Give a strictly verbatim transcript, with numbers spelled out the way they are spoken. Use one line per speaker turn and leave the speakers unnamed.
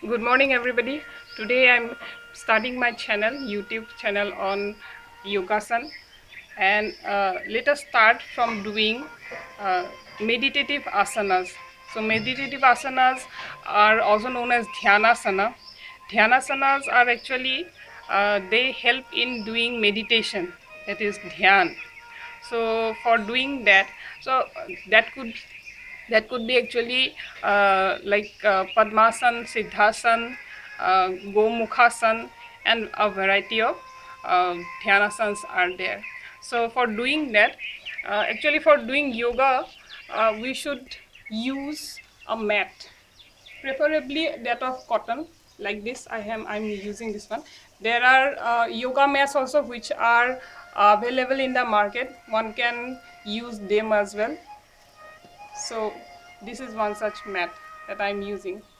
Good morning everybody. Today I'm starting my channel, YouTube channel on Yogasan, and uh, let us start from doing uh, meditative asanas. So meditative asanas are also known as Dhyanasana. Dhyanasanas are actually, uh, they help in doing meditation, that is Dhyan. So for doing that, so uh, that could that could be actually uh, like uh, Padmasan, Siddhasan, uh, Gomukhasan, and a variety of uh, Dhyanasanas are there. So for doing that, uh, actually for doing yoga, uh, we should use a mat, preferably that of cotton, like this. I am I'm using this one. There are uh, yoga mats also which are available in the market. One can use them as well. So this is one such mat that I'm using.